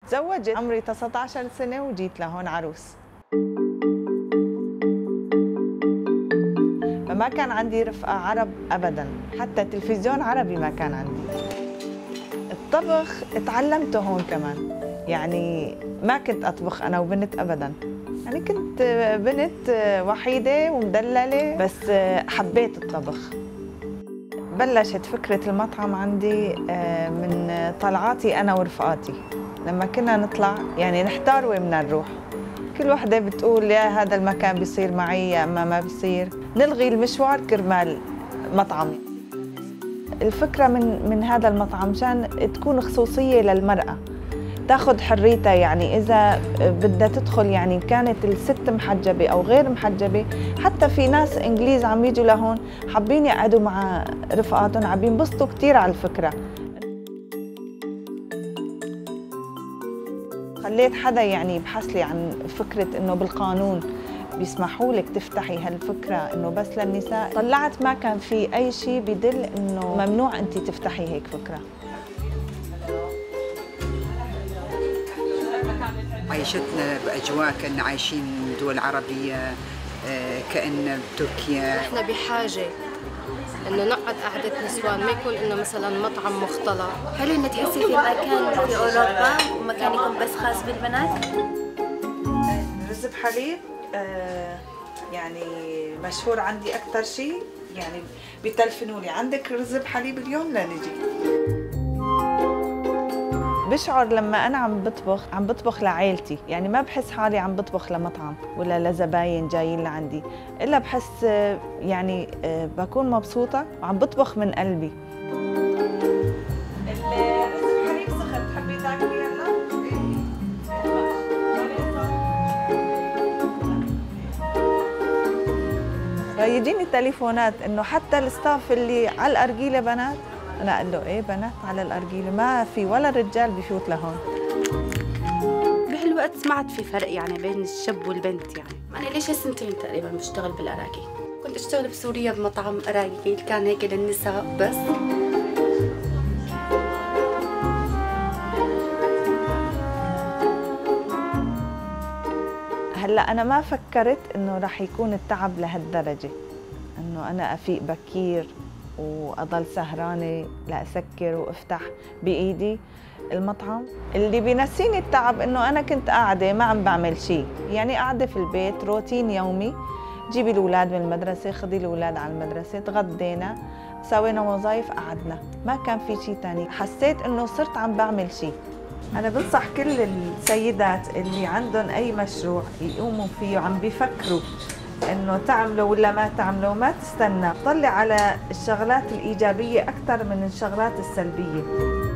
تزوجت عمري 19 سنة وجيت لهون عروس. فما كان عندي رفقة عرب أبداً، حتى تلفزيون عربي ما كان عندي. الطبخ اتعلمته هون كمان، يعني ما كنت أطبخ أنا وبنت أبداً، يعني كنت بنت وحيدة ومدللة، بس حبيت الطبخ. بلشت فكرة المطعم عندي من طلعاتي أنا ورفقاتي. لما كنا نطلع يعني نحتار وين بدنا نروح، كل وحدة بتقول يا هذا المكان بيصير معي يا أما ما بيصير، نلغي المشوار كرمال مطعم. الفكرة من هذا المطعم مشان تكون خصوصية للمرأة، تاخذ حريتها، يعني إذا بدها تدخل، يعني كانت الست محجبة أو غير محجبة، حتى في ناس إنجليز عم يجوا لهون حابين يقعدوا مع رفقاتهم، عم ينبسطوا كثير على الفكرة. خليت حدا يعني يبحث لي عن فكرة إنه بالقانون بيسمحوا لك تفتحي هالفكرة إنه بس للنساء. طلعت ما كان في أي شيء بدل إنه ممنوع أنت تفتحي هيك فكرة. عيشتنا بأجواء كأن عايشين دول عربية، كأن بتركيا. احنا بحاجة انه نقعد قعدة نسوان، ما يكون انه مثلا مطعم مختلط. حلو انه تحسي في مكان في اوروبا ومكان يكون بس خاص بالبنات. رز بحليب يعني مشهور عندي اكثر شيء، يعني بيتلفنوا لي عندك رز بحليب اليوم لنجي. بشعر لما أنا عم بطبخ لعائلتي، يعني ما بحس حالي عم بطبخ لمطعم ولا لزباين جايين لعندي، إلا بحس يعني بكون مبسوطة وعم بطبخ من قلبي. الرز بحليب سخن، تحبي تاكلي هلا؟ فيجيني تليفونات إنه حتى الستاف اللي على الأرجيلة بنات. أنا أقول له إيه بنات على الأرجيلة؟ ما في ولا رجال بيفوت لهون. بهالوقت ما عاد في فرق يعني بين الشاب والبنت. يعني أنا ليش سنتين تقريبا بشتغل بالأراجيل. كنت أشتغل بسوريا بمطعم أراجيل كان هيك للنساء بس. هلا أنا ما فكرت إنه رح يكون التعب لهالدرجة، إنه أنا أفيق بكير وأضل سهرانة لأسكر وأفتح بإيدي المطعم. اللي بينسيني التعب إنه أنا كنت قاعدة ما عم بعمل شيء، يعني قاعدة في البيت روتين يومي، جيبي الأولاد من المدرسة، خدي الأولاد على المدرسة، تغدينا، سوينا وظائف، قعدنا، ما كان في شيء تاني. حسيت إنه صرت عم بعمل شيء. أنا بنصح كل السيدات اللي عندهم أي مشروع يقوموا فيه وعم بيفكروا إنه تعملوا ولا ما تعملوا، ما تستنى، طلع على الشغلات الإيجابية أكثر من الشغلات السلبية.